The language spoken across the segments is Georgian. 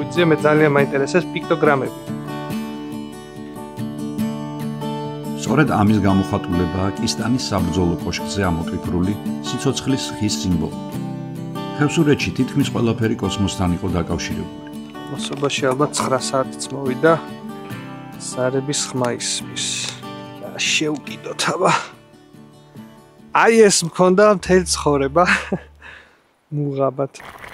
მოვიძიე, მე ძალიან მაინტერესებს პიქტოგრამები. სწორედ ამის გამოხატულებაა კისტანის საბრძოლო კოშკზე ამოტვიფრული სიცოცხლის ხის სიმბოლო. ხევსურეთში თითქმის ყველაფერი კოსმოსთან იყო დაკავშირებული. მოსობაში ალბათ 9 საათიც მოვიდა. ზარების ხმა ისმის. შევკიდოთ აბა. აი ეს მქონდა მთელი ცხოვრება. მუღაბად.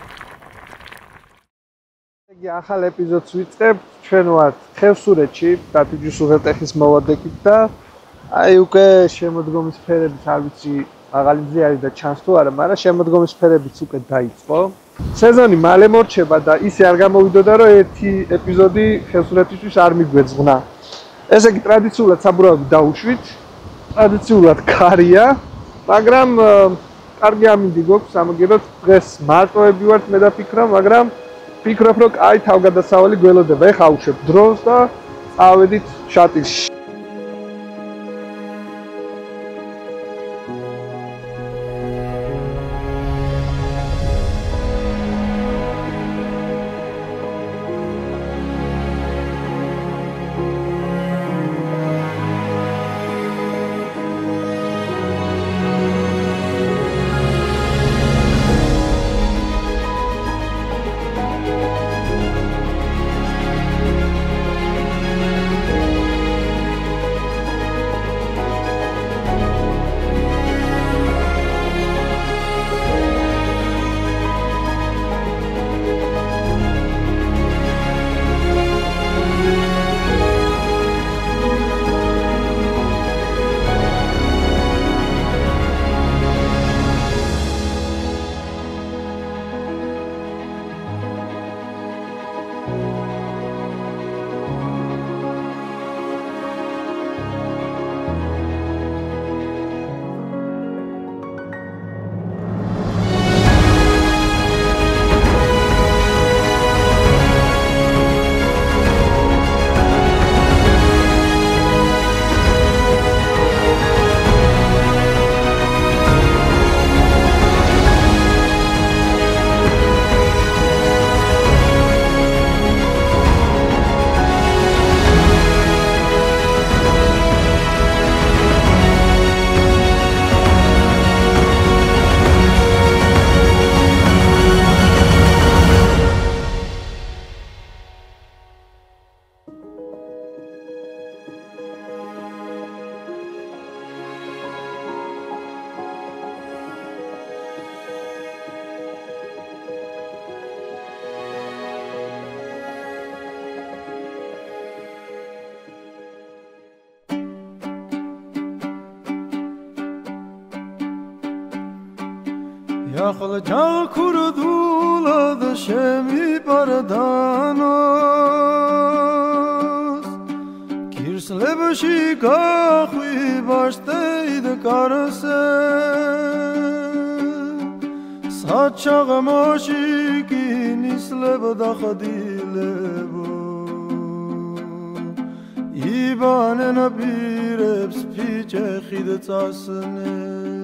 იგი ახალ ეპიზოდს ვიწყებ. ჩვენ ვართ ხევსურეთში, დათუჯის უღელტეხის მოვადექით და აი უკვე შემოდგომის სფერებიც არ ვიცი მაღალი მზე არის და ჩანს თუ არა, მაგრამ შემოდგომის სფერებიც უკვე დაიწყო. სეზონი მალე მორჩება და ისე არ გამოვიდოდა, რომ ერთი ეპიზოდი ხევსურეთისთვის არ მიგვეძღვნა. ესე იგი ტრადიციულად საბურავი დაუშვით. ტრადიციულად ქარია, მაგრამ კარგი ამინდი გვაქვს, სამაგიეროდ დღეს მარტოები ვართ მე და ფიქრობ, მაგრამ ფიქრობ, რომ აი თავგადასავალი გველოდება. ეხა აუშვებ დრონს და წავედით შატილში. ახლა ჯახურდულა და შემიპარდანოს კირსლებში გახვიბაშტეი და კარასე საჩაღმოში კინისლებ და ხდილებო იბანენ პირებს ფიჭეხი და წასნე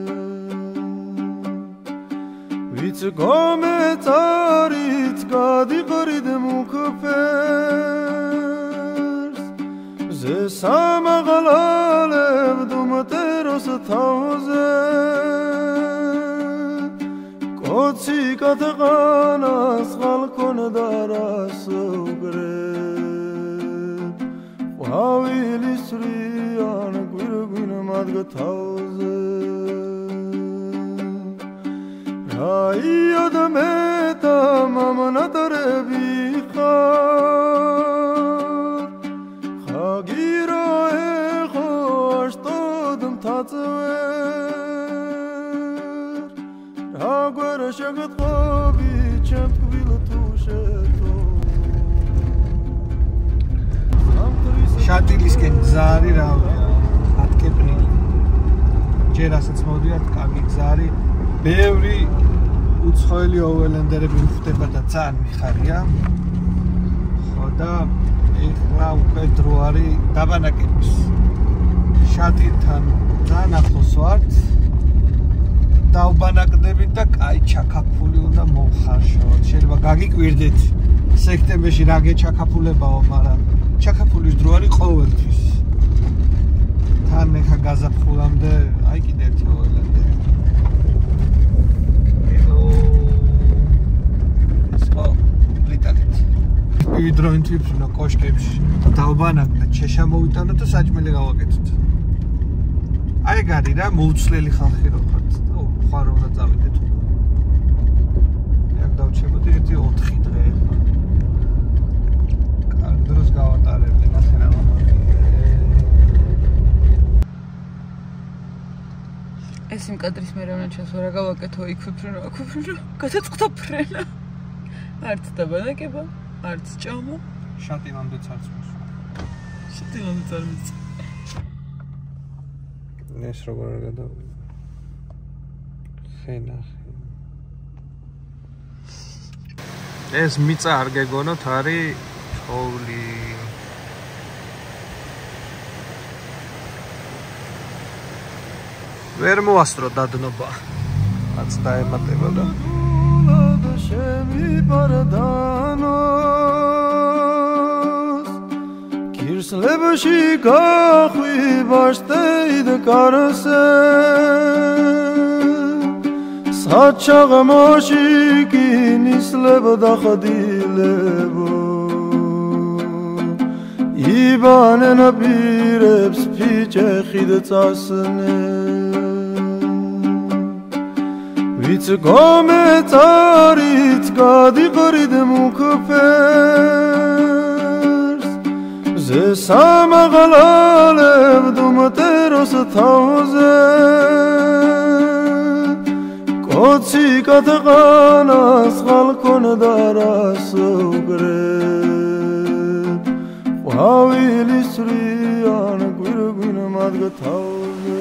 It's a gometzarit gadikrid mukfers Ze samagalev dumteros tauze Kotsi katganas khalkon daras ugre Wawilisrian gurgun madga tauze Ay adameta mamana tarebi khar Khagiro khosh todum tatver Ragwer shagat khobi chemt kbil tusheto შატილისკენ გზარი რა ატკეპნილი ჯერ ასეც მოდიათ კარგი გზარი ბევრი უცხოელი ოველენდერები ვხვდება და ძალიან მიხარია ხო და ეხლა უკვე დრო არის დაბანაკების შატილთან ძალიან ახლოს ვართ დავბანაკდებით და კაი ჩაქაფული უნდა მოვხარშოთ შეიძლება გაგიკვირდეთ სექტემბერში რა გეჩაქაფულებაო, მაგრამ ჩაქაფულის დრო არის ყოველთვის. თან ეხა გაზაფხულამდე, აი კიდე ერთი ოილანდე. Hidroin tips una koshkebs დავბანაკ და ჩეშა მოვიტანო და საჭმელი გავაკეთოთ. აი გარი რა მოუცლელი ხალხი რო ხართ და ხარ უნდა წავიდეთ. Jak დავჩებოდი ერთი 4 დღე ახლა. კარგ დროს გავატარებდი ნახე რა მომავალ. ეს იმ კადრის მე რა ჩას ვარა გავაკეთო იქ ვიფრინო, აქ ვიფრინო, გადაწყდა ფრენა. არც დაბანაკება. არც ჭამო შატილამდე წარწმოს. შატილამდე წარწმოს. ეს როგორ არ გადავიდა. ხენახი. ეს მიწა არ გეგონოთ არის თოვლი. ვერ მოასწრო დადნობა. რაც დაემატებოდა. Shemi paradanos Kirs lebeshi kakhui bashteid karse Satchag moshiki nisleb dakhadilebo Ibane nabirebs piche khid tsasne It's a cometarit gadikrid mukfers Ze samaglaleb dumateros tauze Kotsi katganas khalkon daras ugred Wawil isriyan gwirgwin madga tauze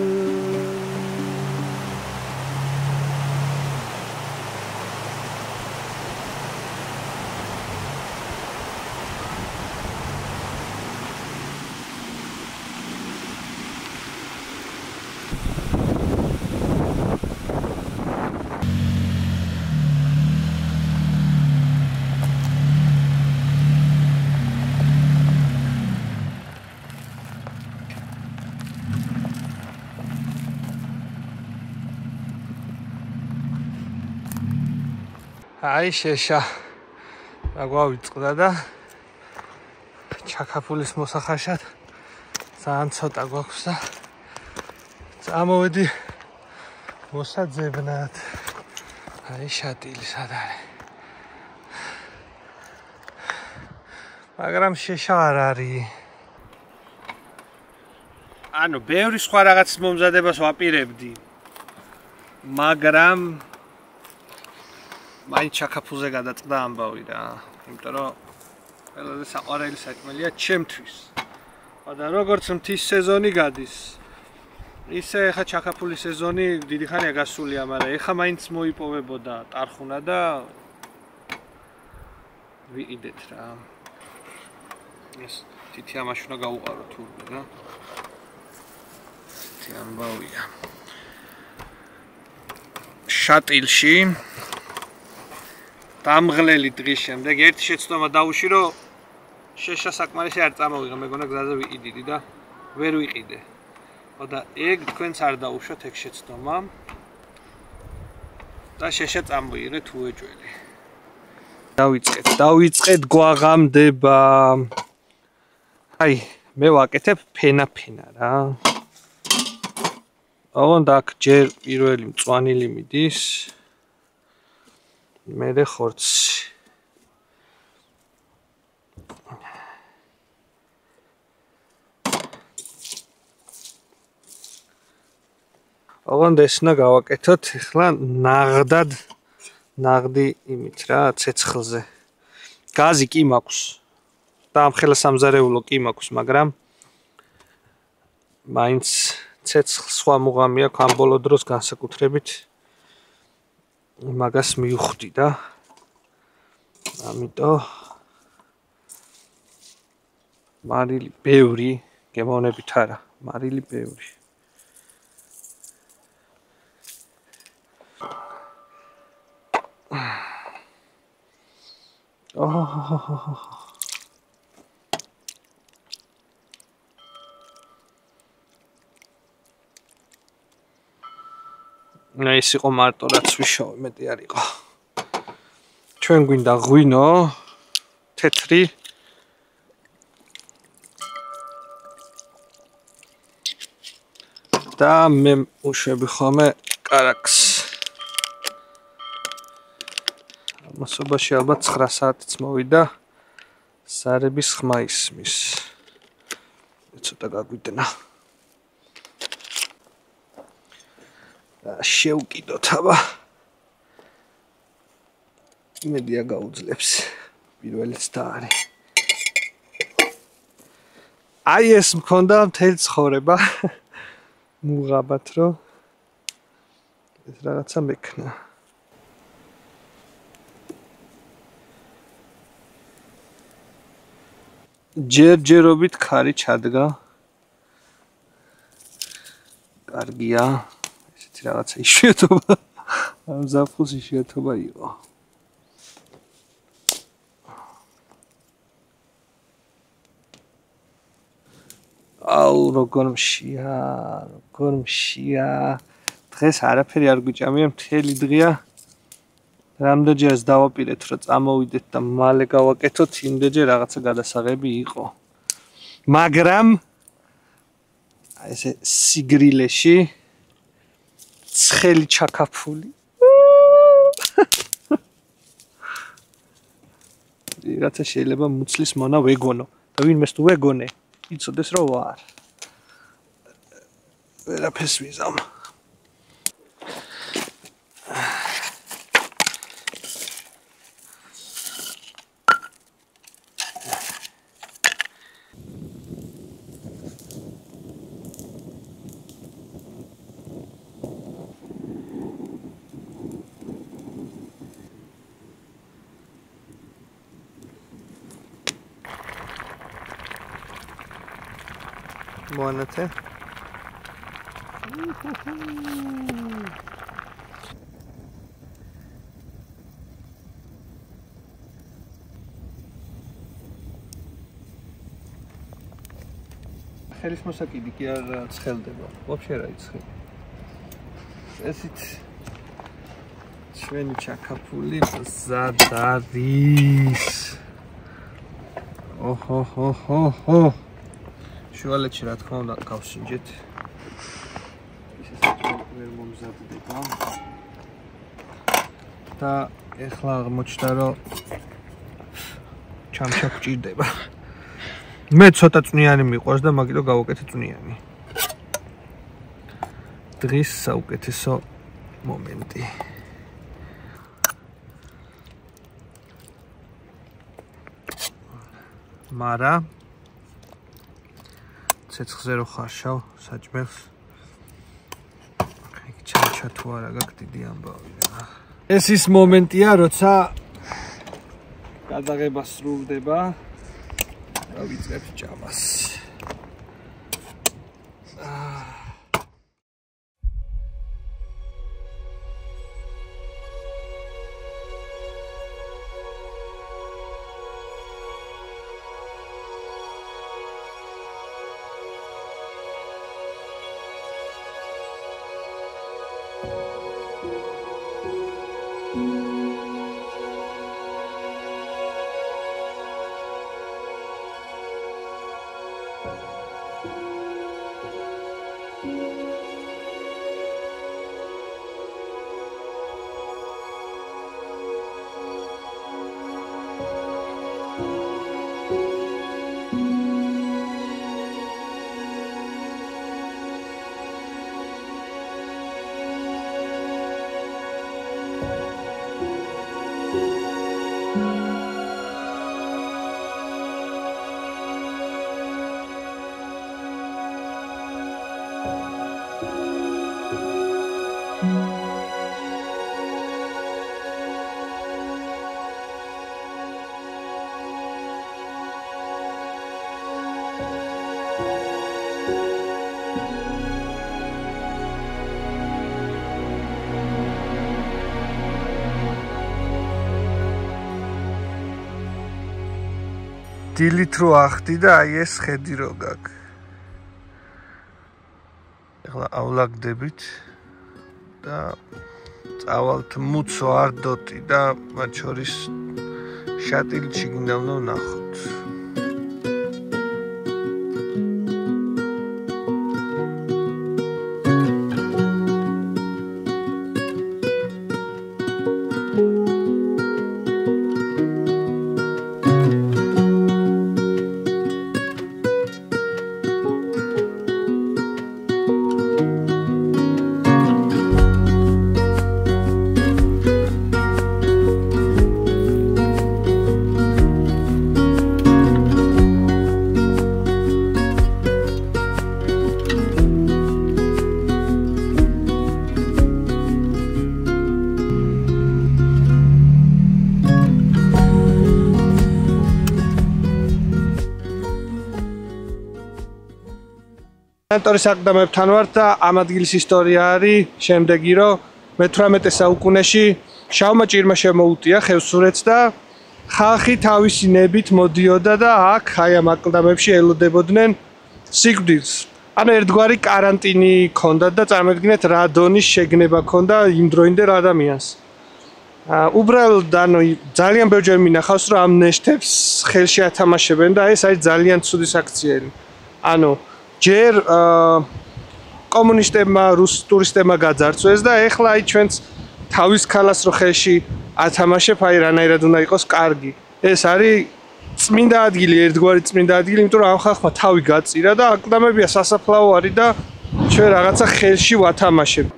აი შეშა რა გვავიწყდა და ჩაქაფულის მოსახარშად ძალიან ცოტა გვაქვს და წამოვედი მოსაძებნად აი შატილი სად არის მაგრამ შეშა არ არის ანუ ბევრი სხვა რაღაც მომზადებას ვაპირებდი მაგრამ მაინც ჩაქაფულზე გადაწყდა ამბავი რა. იმიტომ რომ ყველაზე საყვარელი საჭმელია ჩემთვის. და როგორც მთის სეზონი გადის, ისე ხა ჩაქაფულის სეზონი დიდი ხანია გასულია, მაგრამ ეხა მაინც მოიპოვებოდა ტარხუნა და ვიყიდეთ რა. ეს თითი ამაში უნდა გაუყარო თურმე რა. თითი ამბავია. შატილში დამღლელი დღის შემდეგ ერთი შეცდომა დავუში რომ შეშა საკმარისი არ წამოვიღე მეგონა გზაზე ვიყიდი და ვერ ვიყიდე. და ეგ თქვენც არ დაუშვათ ეგ შეცდომა. და შეშა წამოიღე თუ ეჭველი. დავიწყეთ გვაღამდება. აი მე ვაკეთებ ფენა რა. ოღონდ აქ ჯერ პირველი მწვანილი მიდის. მერე ხორცი. ოღონდ ეს უნდა გავაკეთოთ ახლა ნაღდი იმით რა ცეცხლზე. გაზი კი მაქვს. და ამხელა სამზარეულო კი მაქვს, მაგრამ მაინც ცეცხლ სხვა მუღამი აქვს ამ ბოლო დროს განსაკუთრებით მაგას მივხვდი და ამიტომ მარილი ბევრი გემოვნებით არა მარილი ბევრი ეს იყო მარტო რაც ვიშოვე, მეტი არ იყო. ჩვენ გვინდა ღვინო, თეთრი. და მე უშვები ხოლმე კარაქს. მასობაში ალბათ 9 საათიც მოვიდა. სარების ხმა ისმის. ცოტა გაგვიდნა. შევკიდოთ აბა. მედია გაუძლებს. პირველიც და არის. აი ეს მქონდა მთელი ცხოვრება. მუღაბათ რო ეს რაღაცა მექნა. ჯერჯერობით ქარი ჩადგა. კარგია. ესეთი რაღაცა იშვიათობა. ამ ზაფხულს იშვიათობა იყო. აუ როგორ მშია. დღეს არაფერი არ გვიჭამია, მთელი დღეა. რამდენჯერაც დავაპირეთ, რომ წამოვიდეთ და მალე გავაკეთოთ, იმდენჯერ რაღაცა გადასაღები იყო. მაგრამ ესე სიგრილეში ცხელი ჩაკაფული. რაღაცა შეიძლება მუცლის მონა ვეგონო და ვინმეს თუ ვეგონე, იცოდეს რომ ვარ. ვერაფერს ვიზამ. Moanate. ხელის მოსაკიდი კი არ ცხელდება. Вообще რა იცხება. ესით ჩვენი ჩაკაფული მზად არის. ოჰო. შუალედში რა თქმა უნდა გავსინჯეთ. ისე ვერ მომზადდება. და ეხლა აღმოჩნდა რომ ჩამჩა გჭირდება. მე ცოტა წვნიანი მიყვარს და მაგიტო გავაკეთე წვნიანი. დღის საუკეთესო მომენტი. მარა ცეცხლზე რო ხარშავ საჭმელს. იქ ჩამჩა თუ არა გაქვს დიდი ამბავი რა. ეს ის მომენტია, როცა გადაღება სრულდება. და ვიწყებთ ჭამას. დილით რო ახდი და აი ეს ხედი რო გაქვს. ეხლაავლაგდებით და წავალთ მუცო არდოტი და მათ შორის შატილში გინდა უნდა ვნახოთ. მენტორის აკლდამებთან ვართ და ამ ადგილის ისტორია არის შემდეგი, რომ მე-18 საუკუნეში შავმა ჭირმა შემოუტია ხევსურეთს და ხალხი თავისი ნებით მოდიოდა და აქ აი ამ აკლდამებში ელოდებოდნენ სიკვდილს. ანუ ერთგვარი каранტინი ჰქონდათ და წარმოიდგინეთ რა დონის შეგნება ჰქონდა იმ დროინდელ ადამიანს. უბრალოდ ანუ ძალიან ბევრჯერ მინახავს, რომ ამ ნეშთებს ხელში ათამაშებენ და ეს არის ძალიან ცუდი საქციელი. ანუ ჯერ კომუნისტებმა რუს ტურისტებმა გაძარცვეს და ეხლა აი ჩვენც თავის ქალას რო ხელში ათამაშებ, აი რანაირად უნდა იყოს კარგი. ეს არის წმინდა ადგილი, ერთგვარი წმინდა ადგილი, იმიტომ რომ ამ ხალხმა თავი გაწირა და აკლდამებია სასაფლაო არის და ჩვენ რაღაცა ხელში ვათამაშებ.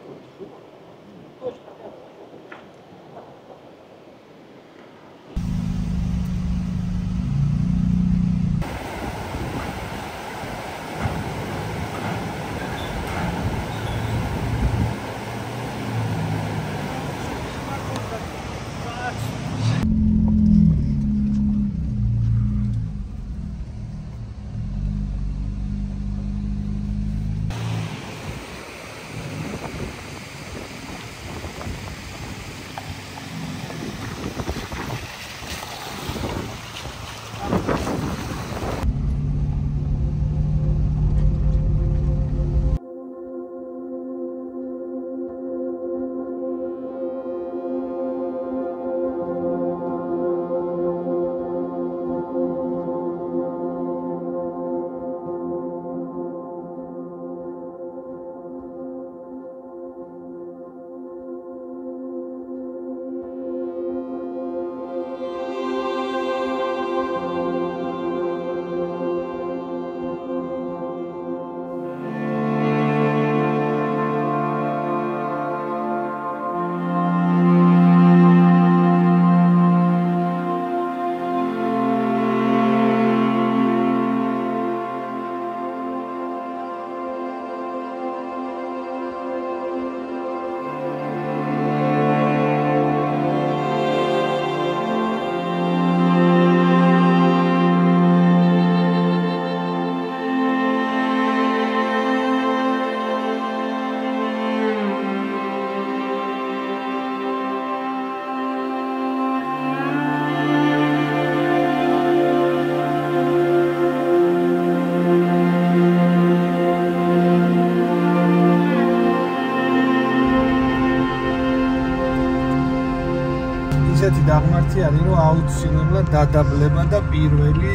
ისეთი დაღმართი არის, რომ აუცილებლად დადაბლება და პირველი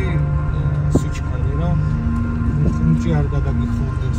სიჩქარე, რომ ხუნჭი არ გადაგიხურდეს.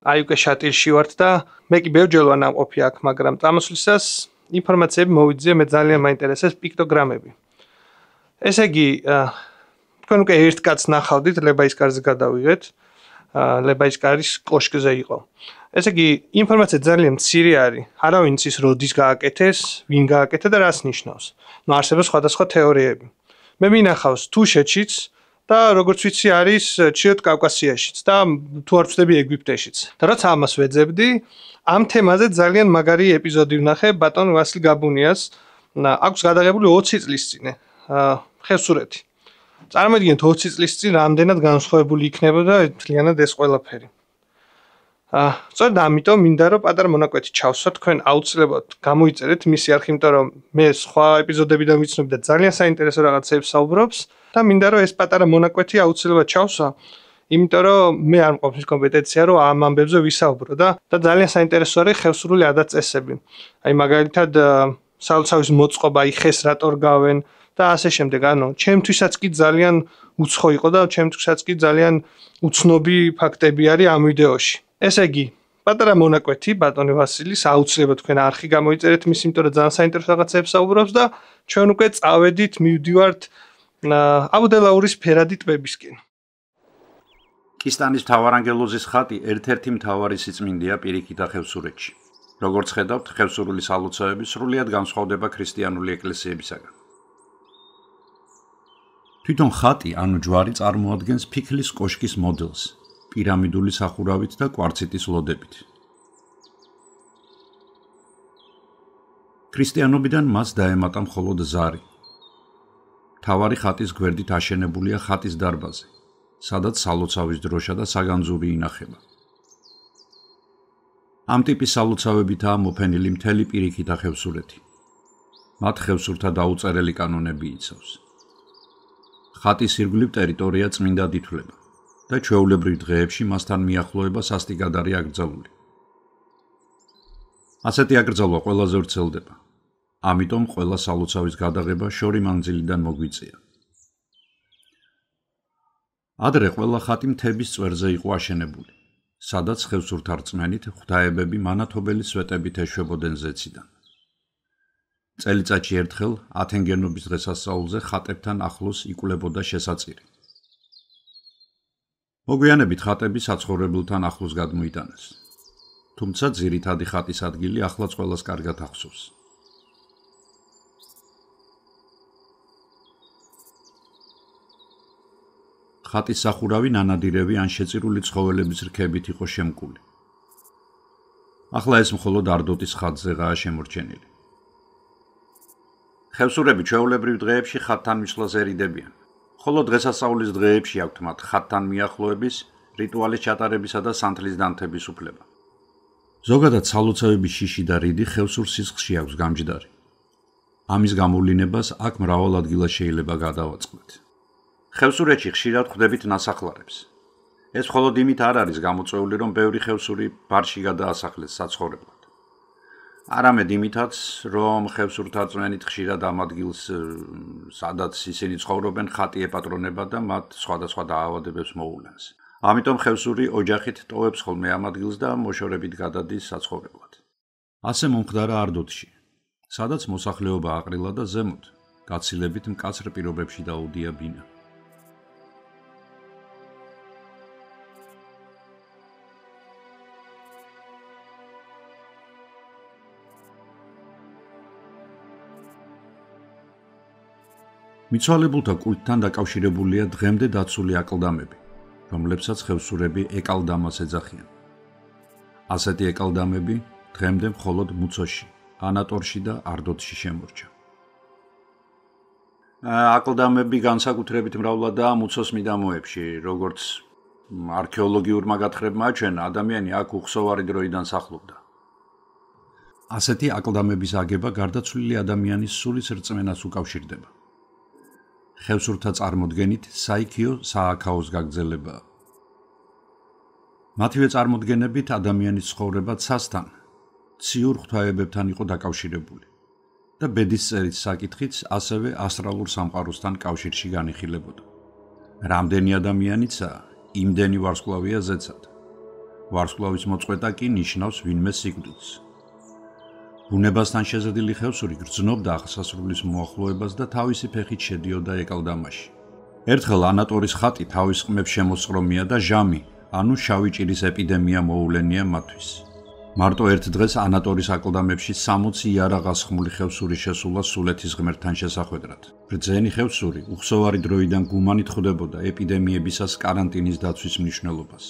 აი უკვე შატილში ვართ და მე კი ბევრჯერ ვარ ნამყოფი აქ, მაგრამ წამოსვლისას ინფორმაციები მოვიძიე, მე ძალიან მაინტერესებს პიქტოგრამები. ესე იგი, თქვენ უკვე ერთ კაცს ნახავდით, ლებაისკარზე გადავიღეთ. ლებაისკარის კოშკზე იყო. ესე იგი, ინფორმაცია ძალიან მცირე არის. არავინ იცის როდის გააკეთეს, ვინ გააკეთა და რას ნიშნავს. ნუ არსებობს სხვადასხვა თეორიები. მე მინახავს თუშეთშიც და როგორც ვიცი არის ჩრდილოეთ კავკასიაშიც და თუ არ ვცდები ეგვიპტეშიც. და როცა ამას ვეძებდი, ამ თემაზე ძალიან მაგარი ეპიზოდი ვნახე ბატონ ვასილ გაბუნიას. აქვს გადაღებული 20 წლის წინ ხევსურეთი. წარმოიდგინეთ 20 წლის წინ რამდენად განსხვავებული იქნებოდა მთლიანად ეს ყველაფერი. სწორედ ამიტომ მინდა რომ პატარა მონაკვეთი ჩავსვათ, თქვენ აუცილებლად გამოიწერეთ მისი არხი, იმიტომ რომ მე სხვა ეპიზოდებიდან ვიცნობ და ძალიან საინტერესო რაღაცებს საუბრობს და მინდა რომ ეს პატარა მონაკვეთი აუცილებლად ჩავსვა, იმიტომ რომ მე არ მყოფს ის კომპეტენცია რომ ამ ამბებზე ვისაუბრო და ძალიან საინტერესო არის ხევსურული ადაწესები. აი მაგალითად სალოცავის მოწყობა, აი ხეს რატო გავენ და ასე შემდეგ. ანუ ჩემთვისაც კი ძალიან უცხო იყო და ჩემთვისაც კი ძალიან უცნობი ფაქტები არის ამ ვიდეოში. ესე იგი, პატარა მონაკვეთი ბატონი ვასილის აუცილებლად თქვენ არხი გამოიწერეთ მის, იმიტომ რომ ძალიან საინტერესო რაღაცებს საუბრობს და ჩვენ უკვე წავედით, მივდივართ აბუდელაურის ფერადი ტბებისკენ. კისტანის მთავარანგელოზის ხატი ერთ-ერთი მთავარი სიწმინდეა პირიქით და ხევსურეთში. როგორც ხედავთ, ხევსურული სალოცავები სრულიად განსხვავდება ქრისტიანული ეკლესიებისაგან. თვითონ ხატი, ანუ ჯვარი წარმოადგენს ფიქლის კოშკის მოდელს, პირამიდული სახურავით და კვარციტის ლოდებით. ქრისტიანობიდან მას დაემატა მხოლოდ ზარი. მთავარი ხატის გვერდით აშენებულია ხატის დარბაზი, სადაც სალოცავის დროშა და საგანძური ინახება. ამ ტიპის სალოცავებითაა მოფენილი მთელი პირიქით და ხევსურეთი. მათ ხევსურთა დაუწერელი კანონები იცავს. ხატის ირგვლივ ტერიტორია წმინდად ითვლება და ჩვეულებრივ დღეებში მასთან მიახლოება სასტიკად არის აკრძალული. ასეთი აკრძალვა ყველაზე ვრცელდება. ამიტომ ყველა სალოცავის გადაღება შორი მანძილიდან მოგვიწია. ადრე ყველა ხატი მთების წვერზე იყო აშენებული, სადაც ხევსურთა რწმენით ღვთაებები მანათობელი სვეტებით ეშვებოდნენ ზეციდან. წელიწადში ერთხელ ათენგენობის დღესასწაულზე ხატებთან ახლოს იკვლევოდა შესაწირი. მოგვიანებით ხატები საცხოვრებელთან ახლოს გადმოიტანეს. თუმცა ძირითადი ხატის ადგილი ახლაც ყველას კარგად ახსოვს. ხატის სახურავი ნანადირევი ან შეწირული ცხოველების რქებით იყო შემკული. ახლა ეს მხოლოდ არდოტის ხატზეღაა შემორჩენილი. ხევსურები ჩვეულებრივ დღეებში ხატთან მისვლას ერიდებიან, ხოლო დღესასწაულის დღეებში აქვთ მათ ხატთან მიახლოების, რიტუალის ჩატარებისა და სანთლის დანთების უფლება. ზოგადად სალოცავების შიში და რიდი ხევსურ სისხლში აქვს გამჯდარი. ამის გამოვლინებას აქ მრავალ ადგილას შეიძლება გადავაწყდეთ. ხევსურეთში ხშირად ხვდებით ნასახლარებს. ეს მხოლოდ იმით არ არის გამოწვეული, რომ ბევრი ხევსური ბარში გადაასახლეს საცხოვრებლად. არამედ იმითაც, რომ ხევსურთა რწმენით ხშირად ამ ადგილს, სადაც ისინი ცხოვრობენ, ხატი ეპატრონება და მათ სხვადასხვა დაავადებებს მოულენს. ამიტომ ხევსური ოჯახით ტოვებს ხოლმე ამ ადგილს და მოშორებით გადადის საცხოვრებლად. ასე მომხდარა არდოტში, სადაც მოსახლეობა აყრილა და ზემოთ, გაცილებით მკაცრ პირობებში დაუდია ბინა. მიცვალებულთა კულტთან დაკავშირებულია დღემდე დაცული აკლდამები, რომლებსაც ხევსურები ეკალდამას ეძახიან. ასეთი ეკალდამები დღემდე მხოლოდ მუცოში, ანატორში და არდოტში შემორჩა. აკლდამები განსაკუთრებით მრავლადაა მუცოს მიდამოებში, როგორც არქეოლოგიურმა გათხრებმა აჩვენა, ადამიანი აქ უხსოვარი დროიდან სახლობდა. ასეთი აკლდამების აგება გარდაცვლილი ადამიანის სულის რწმენას უკავშირდება. ხევსურთა წარმოდგენით საიქიო სააქაოს გაგრძელებაა. მათივე წარმოდგენებით ადამიანის ცხოვრება ცასთან, ციურ ღვთაებებთან იყო დაკავშირებული და ბედისწერის საკითხიც ასევე ასტრალურ სამყაროსთან კავშირში განიხილებოდა. რამდენი ადამიანიცაა, იმდენი ვარსკვლავია ზეცად. ვარსკვლავის მოწყვეტა კი ნიშნავს ვინმე სიკვდილს. ბუნებასთან შეზედილი ხევსური გრძნობდა აღსასრულის მოახლოებას და თავისი ფეხით შედიოდა ეკალდამაში. ერთხელ ანატორის ხატი თავის ყმებს შემოსყრომია და ჟამი, ანუ შავი ჭირის ეპიდემია მოულენია მათთვის. მარტო ერთ დღეს ანატორის აკლდამებში 60 იარაღასხმული ხევსური შესულა სულეთის ღმერთთან შესახვედრად. ბრძენი ხევსური უხსოვარი დროიდან გუმანით ხვდებოდა ეპიდემიებისას კარანტინის დაცვის მნიშვნელობას.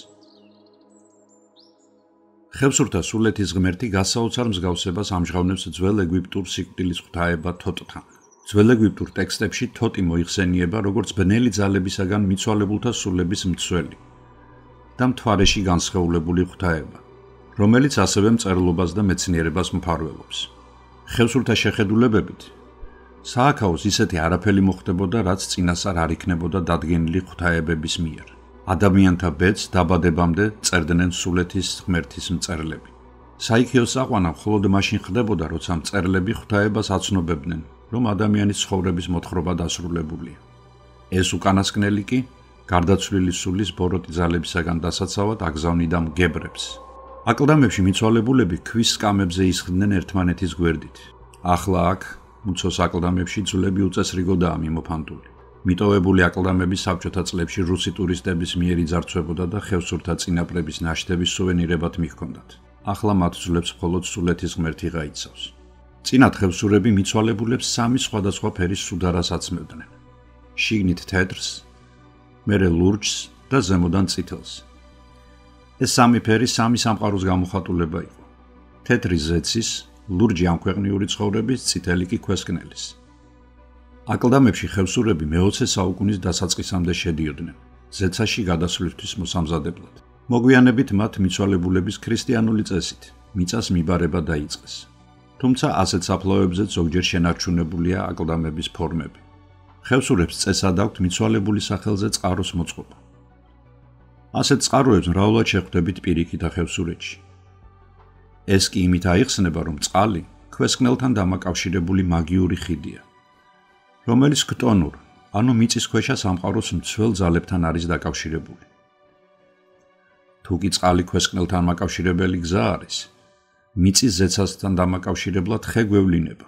ხევსურთა სულეთის ღმერთი გასაოცარ მსგავსებას ამჟღავნებს ძველ ეგვიპტურ სიკვდილის ღვთაება თოტთან. ძველ ეგვიპტურ ტექსტებში თოტი მოიხსენიება როგორც ბნელი ძალებისაგან მიცვალებულთა სულების მცველი და მთვარეში განსხეულებული ღვთაება, რომელიც ასევე მწერლობას და მეცნიერებას მფარველობს. ხევსურთა შეხედულებებით, სააქაოს ისეთი არაფერი მოხდებოდა, რაც წინასწარ არ იქნებოდა დადგენილი ღვთაებების მიერ. ადამიანთა ბედს დაბადებამდე წერდნენ სულეთის ღმერთის მწერლები. საიქიო საყვანა მხოლოდ მაშინ ხდებოდა, როცა მწერლები ღვთაებას აცნობებდნენ, რომ ადამიანის ცხოვრების მოთხრობა დასრულებულია. ეს უკანასკნელი კი გარდაცვლილი სულის ბოროტი ძალებისაგან დასაცავად აგზავნიდა მგებრებს. აკლდამებში მიცვალებულები ქვის სკამებზე ისხდნენ ერთმანეთის გვერდით. ახლა აქ, მუცოს აკლდამებში ძვლები უწესრიგოდაა მიმოფანტული. მიტოვებული აკლდამები საბჭოთა წლებში რუსი ტურისტების მიერ იძარცვებოდა და ხევსურთა წინაპრების ნაშთების სუვენირებად მიჰქონდათ. ახლა მათ ძვლებს მხოლოდ სულეთის ღმერთი გაიცავს. წინათ ხევსურები მიცვალებულებს სამი სხვადასხვა ფერის სუდარას აცმევდნენ. შიგნით თეთრს, მერე ლურჯს და ზემოდან წითელს. ეს სამი ფერი სამი სამყაროს გამოხატულება იყო. თეთრი ზეცის, ლურჯი ამქვეყნიური ცხოვრების, წითელი კი ქვესკნელის. აკლდამებში ხევსურები მე-20 საუკუნის დასაწყისამდე შედიოდნენ, ზეცაში გადასვლისთვის მოსამზადებლად. მოგვიანებით მათ მიცვალებულების ქრისტიანული წესით მიწას მიბარება დაიწყეს. თუმცა ასეთ საფლავებზე ზოგჯერ შენარჩუნებულია აკლდამების ფორმები. ხევსურებს წესად აქვთ მიცვალებულის სახელზე წყაროს მოწყობა. ასეთ წყაროებს მრავლად შეხვდებით პირიქითა ხევსურეთში. ეს კი იმით აიხსნება, რომ წყალი ქვესკნელთან დამაკავშირებული მაგიური ხიდია, რომელიც ქტონურ, ანუ მიწისქვეშა სამყაროს მცველ ძალებთან არის დაკავშირებული. თუ კი წყალი ქვესკნელთან მაკავშირებელი გზა არის, მიწის ზეცასთან დამაკავშირებლად ხე გვევლინება.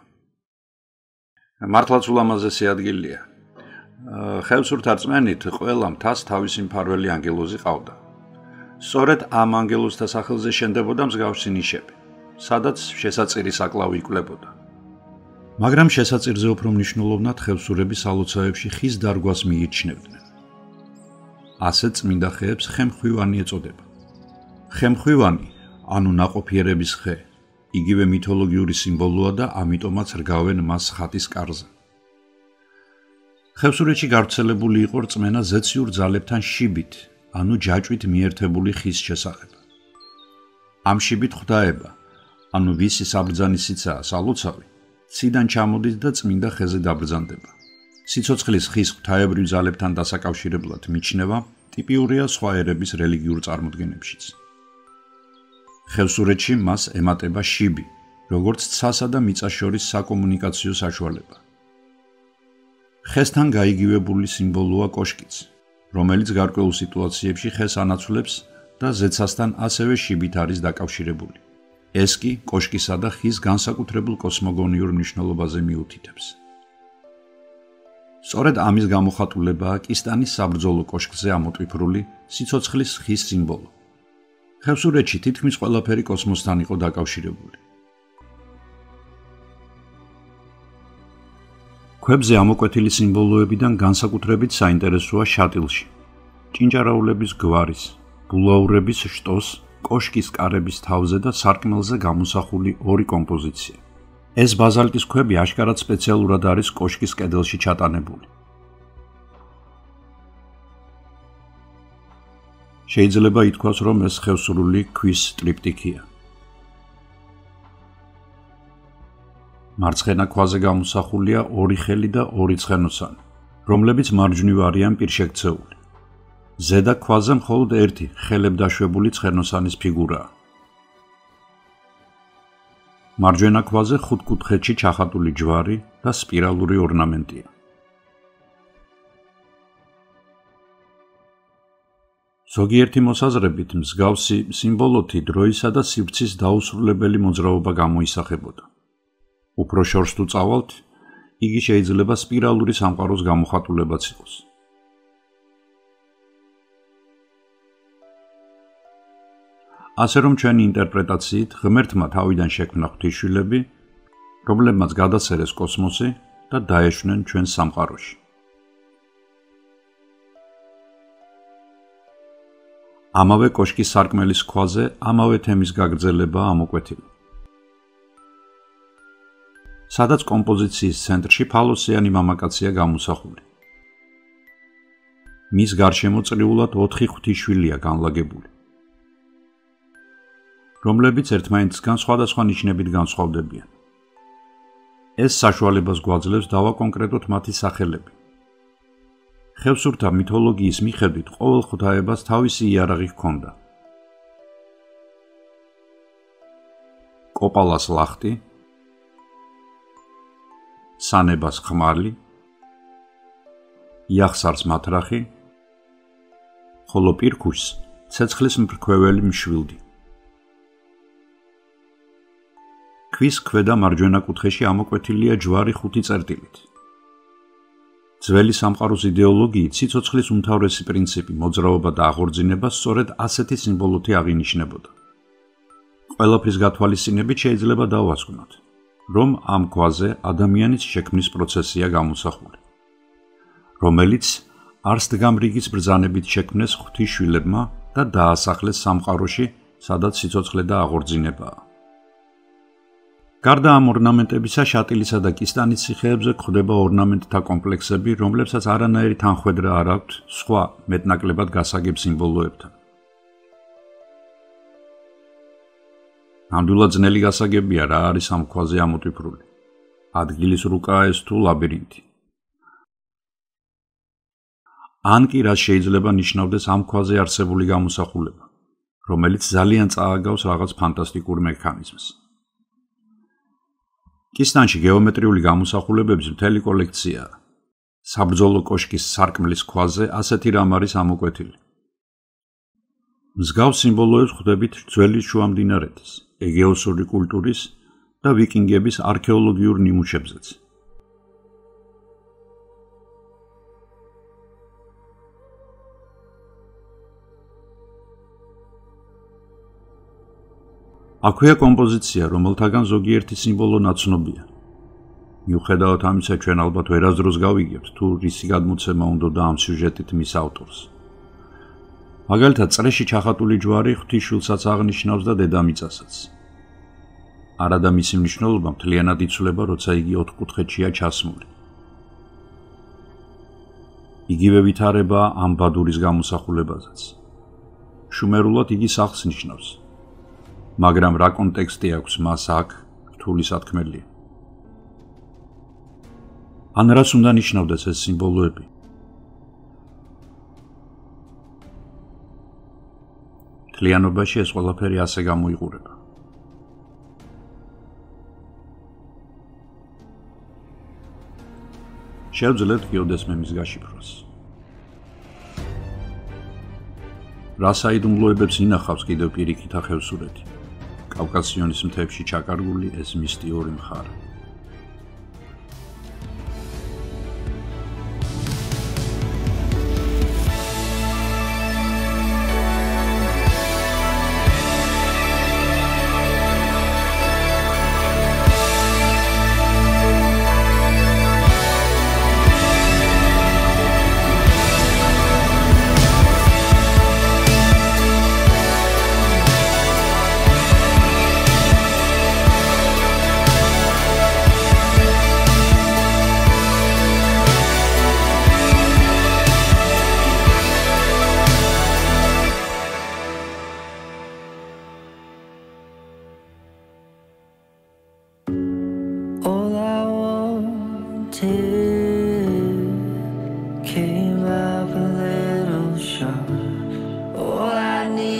მართლაც ულამაზესი ადგილია. ხევსურთა რწმენით ყველა მთას თავისი მფარველი ანგელოზი ყავდა. სწორედ ამ ანგელოზთა სახელზე შენდებოდა მსგავსი ნიშები, სადაც შესაწირი საკლავი იკლებოდა. მაგრამ შესაწირზე უფრო მნიშვნელოვნად ხევსურები სალოცავებში ხის დარგვას მიიჩნევდნენ. ასეთ წმინდა ხეებს ხემხვივანი ეწოდება. ხემხვივანი, ანუ ნაყოფიერების ხე, იგივე მითოლოგიური სიმბოლოა და ამიტომაც რგავენ მას ხატის კარზე. ხევსურეთში გავრცელებული იყო რწმენა ზეციურ ძალებთან შიბით, ანუ ჯაჭვით მიერთებული ხის შესახებ. ამ შიბით ღვთაება, ანუ ვისი საბრძანისიცაა სალოცავი, ციდან ჩამოდის და წმინდა ხეზე დაბრძანდება. სიცოცხლის ხის ღვთაებრივ ძალებთან დასაკავშირებლად მიჩნევა ტიპიურია სხვა ერების რელიგიურ წარმოდგენებშიც. ხევსურეთში მას ემატება შიბი, როგორც ცასა და მიწას შორის საკომუნიკაციო საშუალება. ხესთან გაიგივებული სიმბოლოა კოშკიც, რომელიც გარკვეულ სიტუაციებში ხეს ანაცვლებს და ზეცასთან ასევე შიბით არის დაკავშირებული. ეს კი კოშკისა და ხის განსაკუთრებულ კოსმოგონიურ მნიშვნელობაზე მიუთითებს. სწორედ ამის გამოხატულებაა კისტანის საბრძოლო კოშკზე ამოტვიფრული სიცოცხლის ხის სიმბოლო. ხევსურეთში თითქმის ყველაფერი კოსმოსთან იყო დაკავშირებული. ქვებზე ამოკვეთილი სიმბოლოებიდან განსაკუთრებით საინტერესოა შატილში, ჭინჭარაულების გვარის, ბულაურების შტოს, კოშკის კარების თავზე და სარკმელზე გამოსახული ორი კომპოზიცია. ეს ბაზალტის ქვები აშკარად სპეციალურად არის კოშკის კედელში ჩატანებული. შეიძლება ითქვას, რომ ეს ხევსურული ქვის ტრიპტიქია. მარცხენა ქვაზე გამოსახულია ორი ხელი და ორი ცხენოსანი, რომლებიც მარჯვნივ არიან პირშექცეული. ზედა ქვაზე მხოლოდ ერთი ხელებდაშვებული ცხენოსანის ფიგურაა. მარჯვენა ქვაზე ხუთკუთხედში ჩახატული ჯვარი და სპირალური ორნამენტია. ზოგიერთი მოსაზრებით მსგავსი სიმბოლოთი დროისა და სივრცის დაუსრულებელი მოძრაობა გამოისახებოდა. უფრო შორს თუ წავალთ, იგი შეიძლება სპირალური სამყაროს გამოხატულებაც იყოს. ასე რომ ჩვენი ინტერპრეტაციით ღმერთმა თავიდან შექმნა ღვთისშვილები, რომლებმაც გადასცეს კოსმოსი და დაეშვნენ ჩვენ სამყაროში. ამავე კოშკის სარკმელის ქვაზე ამავე თემის გაგრძელებაა ამოკვეთილი. სადაც კომპოზიციის ცენტრში ფალოსიანი მამაკაცია გამოსახული. მის გარშემო წრიულად 4 ღვთისშვილია განლაგებული, რომლებიც ერთმანეთისგან სხვადასხვა ნიშნებით განსხვავდებიან. ეს საშუალებას გვაძლევს დავაკონკრეტოთ მათი სახელები. ხევსურთა მითოლოგიის მიხედვით ყოველ ღვთაებას თავისი იარაღი ჰქონდა. კოპალას ლახტი, სანებას ხმალი, იახსარს მათრახი, ხოლო პირქუშს ცეცხლის მფრქვეველი მშვილდი. ქვის ქვედა მარჯვენა კუთხეში ამოკვეთილია ჯვარი 5 წერტილით. ძველი სამყაროს იდეოლოგიით სიცოცხლის უმთავრესი პრინციპი, მოძრაობა და აღორძინება სწორედ ასეთი სიმბოლოთი აღინიშნებოდა. ყველაფრის გათვალისწინებით შეიძლება დავასკვნოთ, რომ ამ ქვაზე ადამიანის შექმნის პროცესია გამოსახული, რომელიც არსდგამრიგის ბრძანებით შექმნეს ღვთისშვილებმა და დაასახლეს სამყაროში, სადაც სიცოცხლე და აღორძინებაა. გარდა ამ ორნამენტებისა, შატილისა და კისტანის ციხეებზე გვხვდება ორნამენტთა კომპლექსები, რომლებსაც არანაირი თანხვედრა არ აქვთ სხვა მეტნაკლებად გასაგებ სიმბოლოებთან. ნამდვილად ძნელი გასაგებია, რა არის ამ ქვაზე ამოტვიფრული. ადგილის რუკაა ეს თუ ლაბირინთი. ან კი რაც შეიძლება ნიშნავდეს ამ ქვაზე არსებული გამოსახულება, რომელიც ძალიან წააგავს რაღაც ფანტასტიკურ მექანიზმს. კისტანში გეომეტრიული გამოსახულებების მთელი კოლექციაა. საბრძოლო კოშკის სარკმლის ქვაზე ასეთი რამ არის ამოკვეთილი. მსგავს სიმბოლოებს ხვდებით ძველი შუამდინარეთის, ეგეოსური კულტურის და ვიკინგების არქეოლოგიურ ნიმუშებზეც. აქვეა კომპოზიცია, რომელთაგან ზოგიერთი სიმბოლო ნაცნობია. მიუხედავად ამისა, ჩვენ ალბათ ვერასდროს გავიგებთ, თუ რისი გადმოცემა უნდოდა ამ სიუჟეტით მის ავტორს. მაგალითად, წრეში ჩახატული ჯვარი ღვთისშვილსაც აღნიშნავს და დედამიწასაც. არადა მისი მნიშვნელობა მთლიანად იცვლება, როცა იგი 4 კუთხეშია ჩასმული. იგივე ვითარება ამ ბადურის გამოსახულებაზეც. შუმერულად იგი სახლს ნიშნავს. მაგრამ რა კონტექსტი აქვს მას აქ, რთული სათქმელია. ან რას უნდა ნიშნავდეს ეს სიმბოლოები? მთლიანობაში ეს ყველაფერი ასე გამოიყურება. შევძლებთ გეოდესმების გაშიფრვას. რა საიდუმლოებებს ინახავს კიდევ პირიქით ახევსურეთი? კავკასიონის მთებში ჩაკარგული ეს მისტიური მხარე. Came up a little short. All I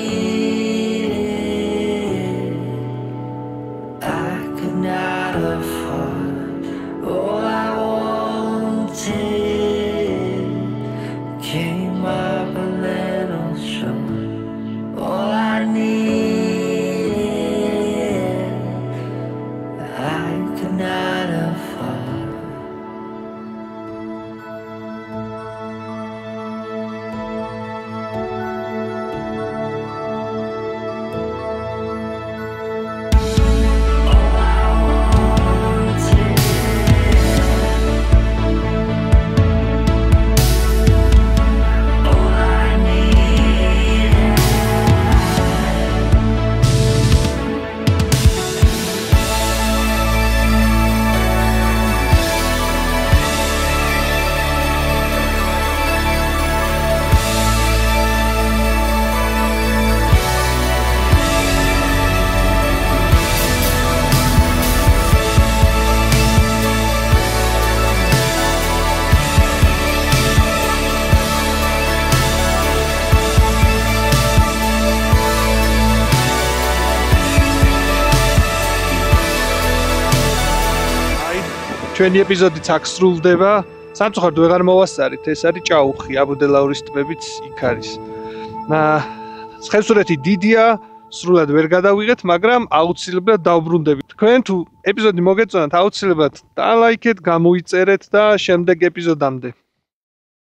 needed, I could not afford. All I wanted came up a little short. ჩვენი ეპიზოდიც აქ სრულდება. სამწუხაროდ ვეღარ მოვასწარით, ეს არის ჭაუხი, აბუდელაურის ტბებიც იქ არის. ხევსურეთი დიდია, სრულად ვერ გადავიღეთ, მაგრამ აუცილებლად დავბრუნდებით. თქვენ თუ ეპიზოდი მოგეწონათ, აუცილებლად დალაიქეთ, გამოიწერეთ და შემდეგ ეპიზოდამდე